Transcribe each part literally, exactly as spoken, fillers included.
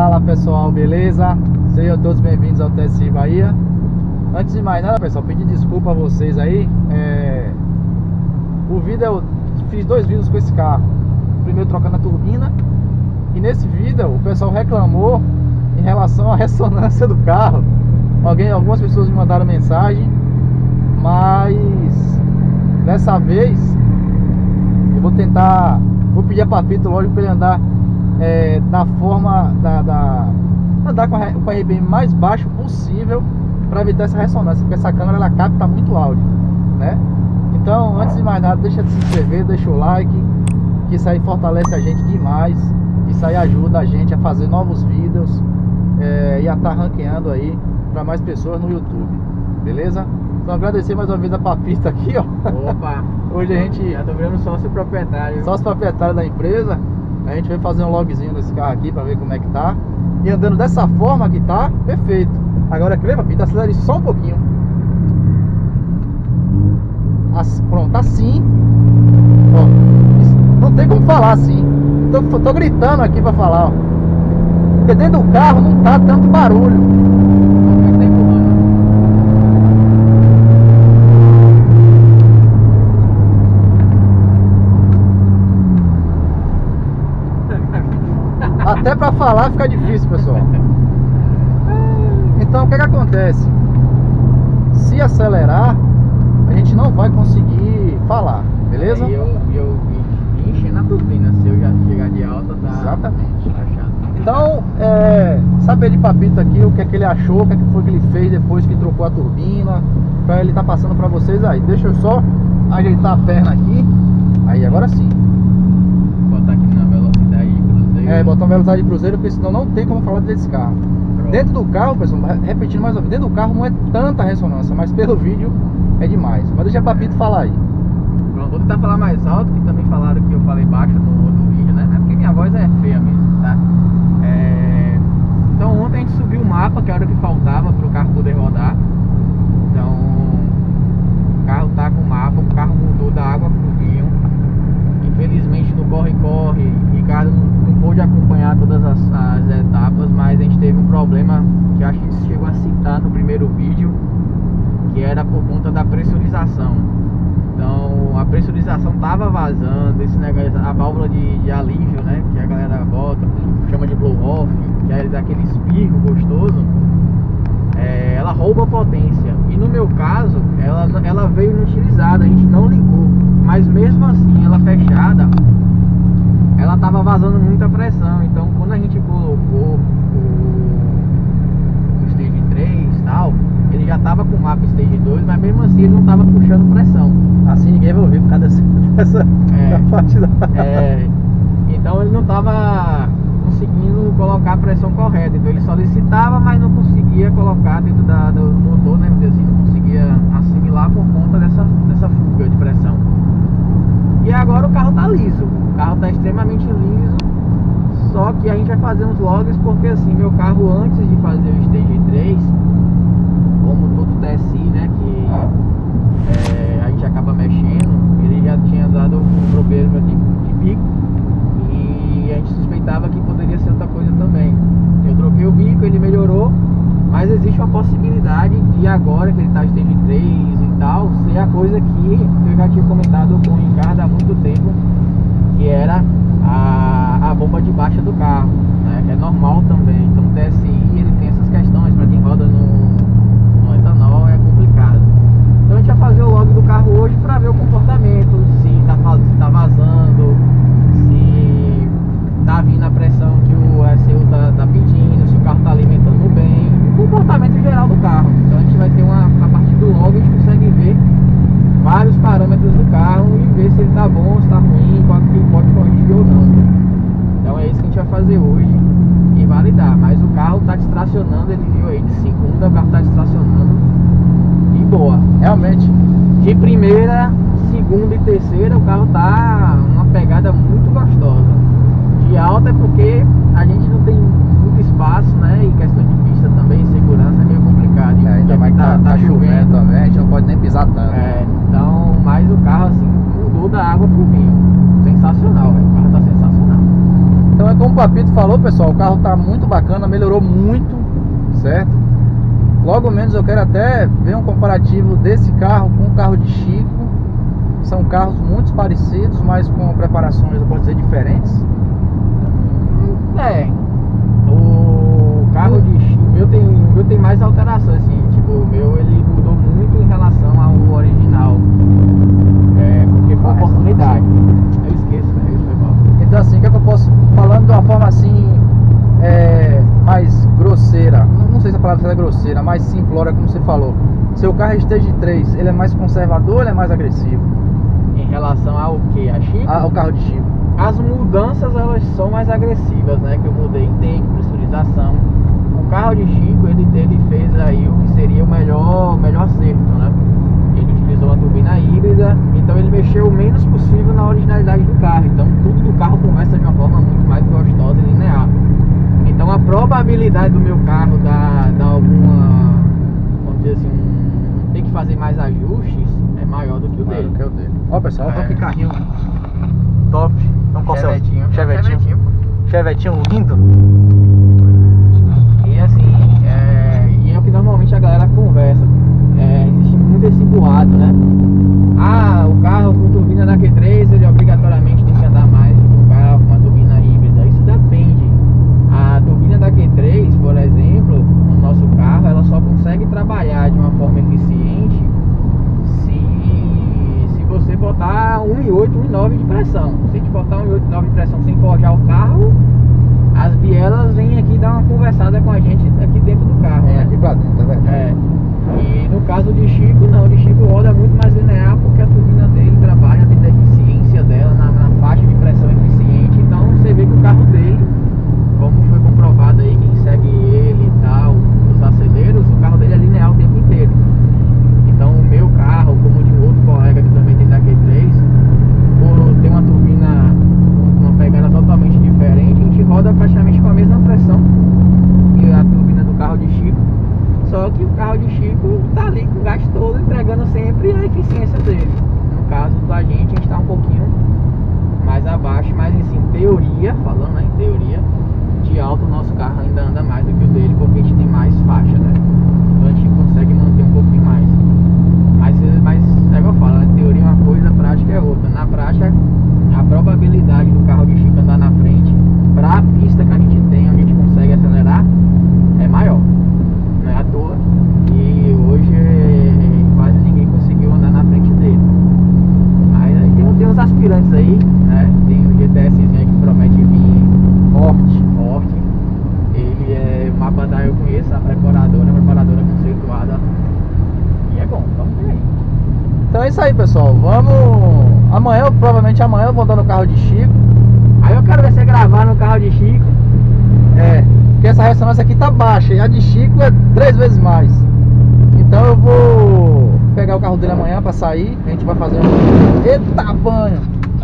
Fala pessoal, beleza? Sejam todos bem-vindos ao T S I Bahia. Antes de mais nada, pessoal, pedir desculpa a vocês aí. é... O vídeo eu fiz dois vídeos com esse carro. Primeiro trocando a turbina, e nesse vídeo o pessoal reclamou em relação à ressonância do carro. Alguém, algumas pessoas me mandaram mensagem, mas dessa vez eu vou tentar, vou pedir a Papito, lógico, para ele andar é, da forma da, da andar com, a, com o R P M mais baixo possível, para evitar essa ressonância, porque essa câmera ela capta muito áudio, né? Então, antes de mais nada, deixa de se inscrever, deixa o like, que isso aí fortalece a gente demais. Isso aí ajuda a gente a fazer novos vídeos é, e a estar tá ranqueando aí para mais pessoas no YouTube, beleza? Então agradecer mais uma vez a Papito aqui, ó. Opa! Hoje a gente... Já tô virando sócio proprietário. Sócio proprietário da empresa. A gente veio fazer um logzinho nesse carro aqui para ver como é que tá. E andando dessa forma que tá, perfeito. Agora quer ver, Papito? Acelere só um pouquinho. Assim, pronto, assim. Ó, não tem como falar assim. Tô, tô gritando aqui pra falar, ó. Porque dentro do carro não tá tanto barulho. Tá empurrando. Até pra falar fica difícil, pessoal. Então o que que acontece? Se acelerar, a gente não vai conseguir falar, beleza? E eu, eu enchendo a turbina, se eu já chegar de alta, tá... Exatamente. Tá chato. Então, é, saber de Papito aqui o que é que ele achou, o que é que foi que ele fez depois que trocou a turbina, pra ele tá passando pra vocês aí. Deixa eu só ajeitar a perna aqui. Aí, agora sim. Botar aqui na velocidade de cruzeiro. É, botar uma velocidade de cruzeiro, porque senão não tem como falar desse carro. Pronto. Dentro do carro, pessoal, repetindo mais uma vez, dentro do carro não é tanta ressonância, mas pelo vídeo é demais. Mas deixa a Papito falar aí. Pronto, vou tentar falar mais alto, que também falaram que eu falei baixo no outro vídeo, né? É porque minha voz é feia mesmo, tá? É... Então ontem a gente subiu o mapa, que era o que faltava para o carro poder rodar. Então o carro tá com o mapa, o carro mudou da água pro vinho. Infelizmente no corre-corre, Ricardo não, não pôde acompanhar todas as, as etapas, mas a gente teve um problema que eu acho que a gente chegou a citar no primeiro vídeo, que era por conta da pressurização. Então a pressurização tava vazando, esse negócio, a válvula de, de alívio, né, que a galera bota, chama de blow off, que é daquele espirro gostoso, é, ela rouba potência. E no meu caso, ela, ela veio inutilizada, a gente não ligou, mas mesmo assim, ela fechada, ela tava vazando muita pressão. Então quando a gente colocou o, o Stage três e tal, ele já tava com o mapa Stage dois, mas mesmo assim ele não tava puxando pressão. Assim ninguém vai ouvir por causa dessa, dessa É, da parte da... é, então ele não tava conseguindo colocar a pressão correta. Então ele solicitava, mas não conseguia colocar dentro da, do motor, né? Assim, não conseguia assimilar por conta dessa, dessa fuga de pressão. E agora o carro tá liso, o carro tá extremamente liso. Só que a gente vai fazer uns logs, porque assim, meu carro antes de fazer o Stage três, como todo T S I, né, que é, a gente acaba mexendo, ele já tinha dado um problema de, de bico, e a gente suspeitava que poderia ser outra coisa também. Eu troquei o bico, ele melhorou, mas existe uma possibilidade de agora que ele tá Stage três e tal, ser a coisa que eu já tinha comentado com o Ricardo há muito tempo, que era a, a bomba de baixa do carro, né, que é normal também. Então o T S I ele tem essas questões, para quem roda no, no etanol é complicado. Então a gente vai fazer o log do carro hoje para ver o comportamento, se tá, se tá vazando, se tá vindo a pressão que o S U tá, tá pedindo, se o carro tá alimentando bem, o comportamento geral do carro. Então a gente vai ter uma, a partir do log a gente consegue ver vários parâmetros do carro e ver se ele tá bom, se tá ruim, qual que pode corrigir ou não. Então é isso que a gente vai fazer hoje e validar. Mas o carro tá distracionando, ele viu aí de segunda, o carro tá distracionando e boa. Realmente. De primeira, segunda e terceira o carro tá uma pegada muito gostosa. De alta é porque a gente não tem muito espaço, né? E questão de pista também, segurança é meio complicado. É, ainda mais que tá, tá chovendo também, a gente não pode nem pisar tanto. É, então, mas o carro assim mudou da água pro vinho. Sensacional, velho. O carro tá sensacional. Então é como o Papito falou falou, pessoal, o carro tá muito bacana, melhorou muito, certo? Logo menos eu quero até ver um comparativo desse carro com o carro de Chico. São carros muito parecidos, mas com preparações, eu posso dizer, diferentes. É, o carro de Chico, o meu tem, o meu tem mais alterações, assim, tipo, o meu ele mudou muito em relação ao original, é, porque foi uma oportunidade, eu esqueço, né, isso foi mal. Então assim, o que, é que eu posso, falando de uma forma assim, é, mais grosseira, não, não sei se a palavra é grosseira, mais simplória, como você falou. Seu carro é Stage três, ele é mais conservador ou ele é mais agressivo? Em relação ao que? A Chico? Ah, o carro de Chico. As mudanças, elas são mais agressivas, né? Que eu mudei em tanque, pressurização. O carro de Chico, ele, ele fez aí o que seria o melhor, o melhor acerto, né? Ele utilizou uma turbina híbrida, então ele mexeu o menos possível na originalidade do carro. Então tudo do carro começa de uma forma muito mais gostosa e linear. Então a probabilidade do meu carro dar, dar alguma, vamos dizer assim, um, ter que fazer mais ajustes é maior do que o Maior dele. do que o dele. Ó, pessoal, É. olha que carrinho top. Então, qual seu- Chevetinho. Chevetinho. Chevetinho. Chevetinho lindo. E assim, é, e é o que normalmente a galera conversa. É, existe muito esse boato, né? Ah, o carro com turbina da Q três, ele obrigatoriamente tem que andar mais do que um carro com uma turbina híbrida. Isso depende. A turbina da Q três, por exemplo, no nosso carro, ela só consegue trabalhar de uma forma eficiente se, se você botar um e oito, um e nove de pressão. Se a gente botar um e oito, nove de pressão sem forjar o carro, as bielas vêm aqui dar uma conversada com a gente aqui dentro do carro, É, né? aqui pra dentro, tá vendo? É. E no caso de Chico, não, de Chico roda muito mais linear porque a turbina dele trabalha dentro da eficiência dela, na, na faixa de pressão eficiente. Então você vê que o carro dele, como foi comprovado aí, quem segue ele e tal, os aceleros, o carro dele é linear o tempo inteiro. Então o meu carro, como o de um outro colega que também tem da Q três, por ter uma turbina com uma pegada totalmente diferente, a gente roda praticamente com a mesma pressão que a turbina do carro de Chico. Só que o carro de Chico tá ali com o gás todo, entregando sempre a eficiência dele. No caso da gente, a gente tá um pouquinho mais abaixo, mas assim, em teoria, falando né, em teoria, de alto o nosso carro ainda anda mais do que o dele, porque a gente tem mais faixa, né? Então a gente consegue manter um pouquinho mais. Mas, mas é igual eu falo, a teoria é uma coisa, a prática é outra. Na prática, a probabilidade do carro de Chico andar na frente, pra pista que a gente tem, onde a gente consegue acelerar, é maior. Não é à toa e hoje quase ninguém conseguiu andar na frente dele. Mas aí tem, tem uns aspirantes aí, né? Tem o G T S aí que promete vir forte, forte. Ele é uma banda eu conheço, a preparadora, uma preparadora conceituada. E é bom, vamos ver aí. Então é isso aí, pessoal. Vamos. Amanhã, provavelmente amanhã eu vou andar no carro de Chico. Aí eu quero ver você gravar no carro de Chico. É, porque essa ressonância aqui tá baixa e a de Chico é três vezes mais. Então eu vou pegar o carro dele amanhã pra sair. A gente vai fazer um. Eita banho!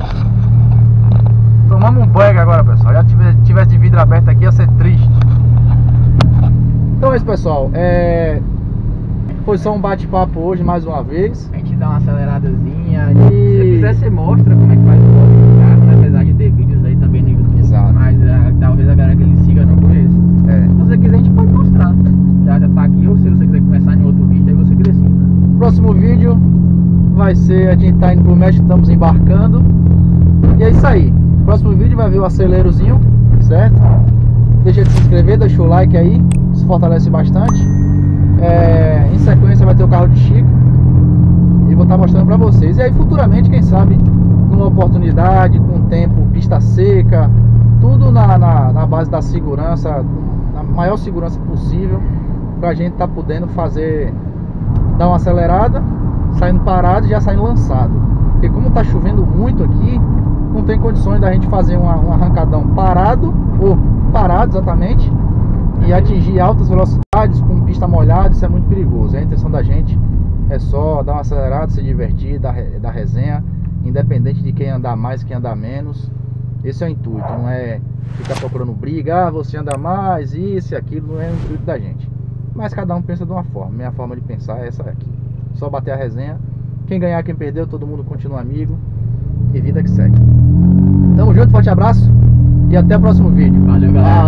Tomamos um banho agora, pessoal. Já tivesse, tivesse de vidro aberto aqui ia ser triste. Então é isso, pessoal. É... Foi só um bate-papo hoje mais uma vez. A gente dá uma aceleradazinha. E- Se você quiser, você mostra como é que faz o modo do carro, né? Apesar de ter vídeos aí também no YouTube. Exato. Mas ah, talvez a galera que ele siga não conheça. É. Se você quiser, a gente pode mostrar. Já já tá aqui, ou se você quiser começar em outro vídeo, aí você crescida. Próximo vídeo vai ser a gente tá indo pro México, estamos embarcando. E é isso aí. Próximo vídeo vai vir o acelerozinho, certo? Deixa de se inscrever, deixa o like aí, isso fortalece bastante. É, em sequência vai ter o carro de Chico e vou estar mostrando pra vocês. E aí futuramente, quem sabe, numa oportunidade, com o tempo, pista seca, tudo na, na, na base da segurança, na maior segurança possível, pra gente estar tá podendo fazer, dar uma acelerada, saindo parado e já saindo lançado. Porque como tá chovendo muito aqui, não tem condições da gente fazer uma, um arrancadão parado, ou parado exatamente, e atingir altas velocidades com pista molhada. Isso é muito perigoso. A intenção da gente é só dar uma acelerada, se divertir, dar, dar resenha, independente de quem andar mais, quem andar menos. Esse é o intuito, não é ficar procurando briga, ah, você anda mais, isso e aquilo, não é o intuito da gente. Mas cada um pensa de uma forma. Minha forma de pensar é essa aqui. Só bater a resenha. Quem ganhar, quem perdeu, todo mundo continua amigo. E vida que segue. Tamo junto, forte abraço. E e até o próximo vídeo. Valeu, galera.